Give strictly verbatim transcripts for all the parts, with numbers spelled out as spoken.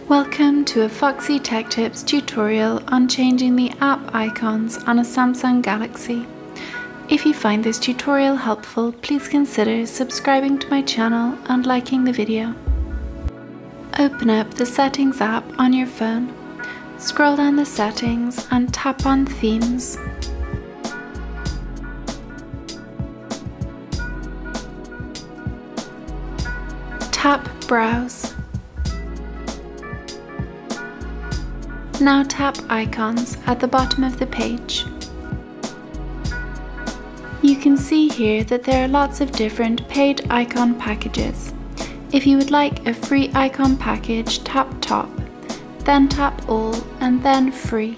Welcome to a Foxy Tech Tips tutorial on changing the app icons on a Samsung Galaxy. If you find this tutorial helpful, please consider subscribing to my channel and liking the video. Open up the Settings app on your phone, scroll down the settings and tap on Themes. Tap Browse. Now tap Icons at the bottom of the page. You can see here that there are lots of different paid icon packages. If you would like a free icon package, tap Top, then tap All and then Free.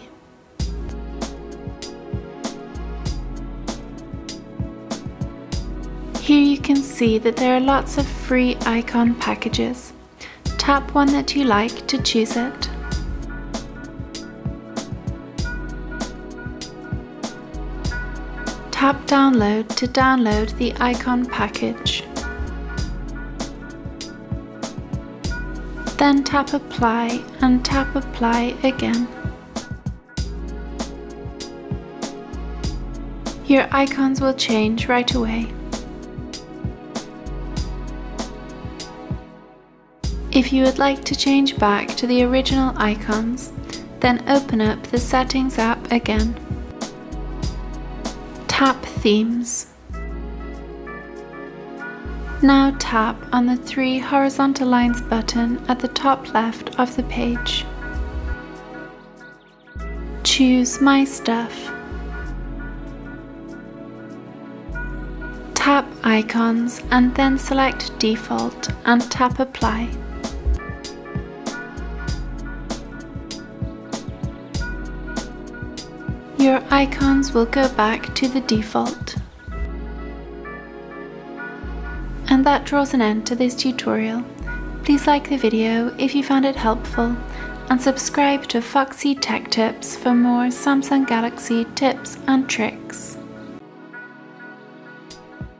Here you can see that there are lots of free icon packages. Tap one that you like to choose it. Tap Download to download the icon package. Then tap Apply and tap Apply again. Your icons will change right away. If you would like to change back to the original icons, then open up the Settings app again. Tap Themes. Now tap on the three horizontal lines button at the top left of the page. Choose My Stuff. Tap Icons and then select Default and tap Apply. Your icons will go back to the default. And that draws an end to this tutorial. Please like the video if you found it helpful and subscribe to Foxy Tech Tips for more Samsung Galaxy tips and tricks.